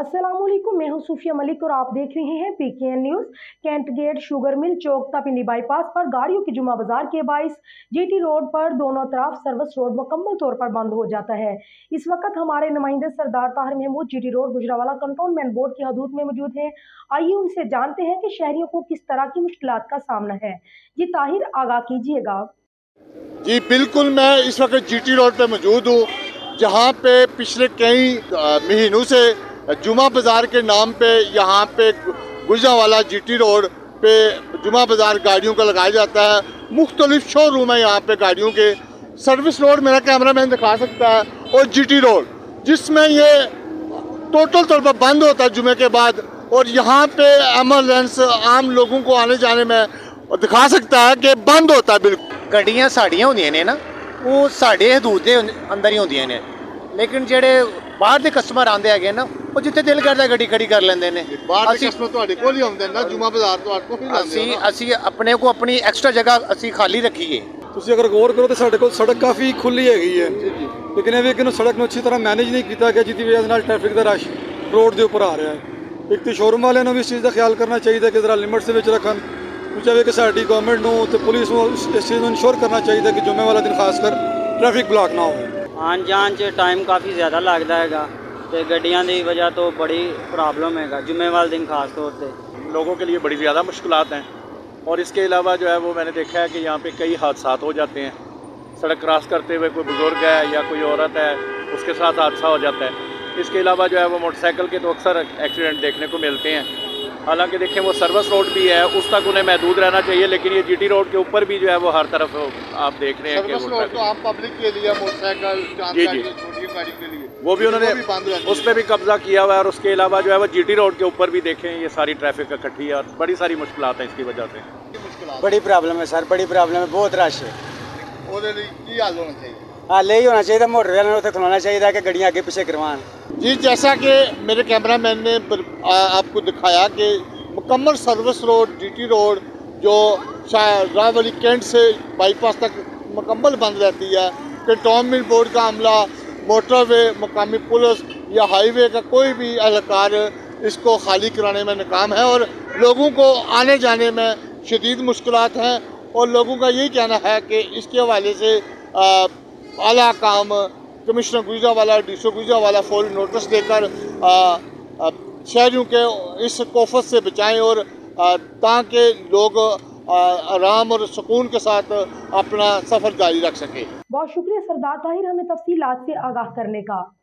अस्सलामुअलैकुम, मैं हूं सूफिया मलिक और आप देख रहे हैं PKN news. Cantt gate, sugar mill chowk, तापिंडी बाईपास पर गाड़ियों की जुमा बाजार के बाइस जीटी रोड पर दोनों तरफ सर्विस रोड मुकम्मल तौर पर बंद हो जाता है। इस वक्त हमारे नुमाइंदे Sardar Tahir Mahmood GT road Gujranwala cantonment board की हदूद में मौजूद हैं। आइए उनसे जानते हैं कि शहरियों को किस तरह की मुश्किलात का सामना है। जी ताहिर, आगाह कीजिएगा। जी बिल्कुल, मैं इस वक्त जीटी रोड पे मौजूद हूँ, जहाँ पे पिछले कई महीनों से जुमा बाज़ार के नाम पे यहाँ पे गुजरावाला जीटी रोड पे जुमा बाज़ार गाड़ियों का लगाया जाता है। मुख्तलिफ शोरूम है यहाँ पे गाड़ियों के। सर्विस रोड मेरा कैमरा मैन दिखा सकता है, और जीटी रोड जिसमें ये टोटल तौर पर बंद होता है जुमे के बाद, और यहाँ पे एम्बुलेंस आम लोगों को आने जाने में दिखा सकता है कि बंद होता है बिल्कुल। ਗੱਡੀਆਂ ਸਾਡੀਆਂ ਹੁੰਦੀਆਂ ਨੇ ਨਾ, ਉਹ ਸਾਡੇ ਹਦੂਦ ਦੇ ਅੰਦਰ ਹੀ ਹੁੰਦੀਆਂ ਨੇ, ਲੇਕਿਨ ਜਿਹੜੇ ਬਾਹਰ ਦੇ ਕਸਟਮਰ ਆਉਂਦੇ ਹੈਗੇ ਨਾ, ਉਹ ਜਿੱਥੇ ਦਿਲ ਕਰਦਾ ਗੱਡੀ ਖੜੀ ਕਰ ਲੈਂਦੇ ਨੇ। ਬਾਹਰ ਦੇ ਕਸਟਮਰ ਤੁਹਾਡੇ ਕੋਲ ਹੀ ਆਉਂਦੇ ਨੇ ਨਾ, ਜੁਮਾ ਬਾਜ਼ਾਰ ਤੋਂ ਆਟੋ ਹੀ ਜਾਂਦੇ ਨੇ। ਅਸੀਂ ਆਪਣੇ ਕੋ ਆਪਣੀ ਐਕਸਟਰਾ ਜਗ੍ਹਾ ਅਸੀਂ ਖਾਲੀ ਰੱਖੀਏ। ਤੁਸੀਂ ਅਗਰ ਗੌਰ ਕਰੋ ਤਾਂ ਸਾਡੇ ਕੋਲ ਸੜਕ ਕਾਫੀ ਖੁੱਲੀ ਹੈਗੀ ਹੈ, ਲੇਕਿਨ ਇਹ ਵੀ ਕਿ ਸੜਕ ਨੂੰ ਅੱਛੀ ਤਰ੍ਹਾਂ ਮੈਨੇਜ ਨਹੀਂ ਕੀਤਾ ਗਿਆ, ਜਿਹਦੀ ਵਜ੍ਹਾ ਨਾਲ ਟ੍ਰੈਫਿਕ ਦਾ ਰਸ਼ ਰੋਡ ਦੇ ਉੱਪਰ ਆ ਰਿਹਾ ਹੈ। ਇੱਕ ਤਾਂ ਸ਼ੋਰੂਮ ਵਾਲਿਆਂ ਨੂੰ ਵੀ ਇਸ ਚੀਜ਼ ਦਾ ਖਿਆਲ ਕਰਨਾ ਚਾਹੀਦਾ ਕਿ ਜ਼ਰਾ ਲਿਮਿਟਸ ਦੇ ਵਿੱਚ ਰੱਖਣ। ਚਾਹੇ ਕਿ ਸਾਡੀ ਗਵਰਨਮੈਂਟ ਨੂੰ ਤੇ ਪੁਲਿਸ ਨੂੰ ਇਸ ਚੀਜ਼ ਨੂੰ ਇਨਸ਼ੋਰ ਕਰਨਾ ਚਾਹੀਦਾ ਕਿ ਜੁਮੇ ਵਾਲਾ ਦਿਨ ਖਾਸ ਕਰ ट्रैफिक ब्लॉक ना हो। आन जान च टाइम काफ़ी ज़्यादा लगता है तो गड्डियां की वजह तो बड़ी प्रॉब्लम है जुम्मे वाले दिन खास तौर पर लोगों के लिए बड़ी ज़्यादा मुश्किलात हैं। और इसके अलावा जो है वो मैंने देखा है कि यहाँ पे कई हादसा हो जाते हैं। सड़क क्रॉस करते हुए कोई बुज़ुर्ग है या कोई औरत है, उसके साथ हादसा हो जाता है। इसके अलावा जो है वो मोटरसाइकिल के तो अक्सर एक्सीडेंट देखने को मिलते हैं। हालांकि देखें वो सर्विस रोड भी है, उस तक उन्हें महदूद रहना चाहिए, लेकिन ये जीटी रोड के ऊपर भी जो है वो हर तरफ आप देख रहे हैं कि सर्विस रोड तो आम पब्लिक के लिए, मोटरसाइकिल जी छोटी गाड़ी के लिए वो भी उन्होंने उस पर भी कब्जा किया हुआ है। और उसके अलावा जो है वो जीटी रोड के ऊपर भी देखें ये सारी ट्रैफिक इकट्ठी है और बड़ी सारी मुश्किलात हैं इसकी वजह से। बड़ी प्रॉब्लम है सर, बड़ी प्रॉब्लम है, बहुत रश है। हल होना चाहिए, हल यही होना चाहिए, मोटर वाले उत्थे खलोना चाहिए कि गड्डियां आगे पीछे करवान। जी जैसा कि मेरे कैमरा मैन ने आपको दिखाया कि मुकम्मल सर्विस रोड जीटी रोड जो रावली कैंट से बाईपास तक मुकम्मल बंद रहती है। कंटोनमेंट बोर्ड का अमला, मोटरवे, मकामी पुलिस या हाईवे का कोई भी एहलकार इसको खाली कराने में नाकाम है, और लोगों को आने जाने में शदीद मुश्किलात हैं। और लोगों का यही कहना है कि इसके हवाले से आला काम कमिश्नर गुजरावाला, डीसी गुजरावाला फौरी नोटिस देकर शहरियों के इस कोफत से बचाएं, और ताकि लोग आराम और सुकून के साथ अपना सफ़र जारी रख सकें। बहुत शुक्रिया सरदार ताहिर, हमें तफसीलात से आगाह करने का।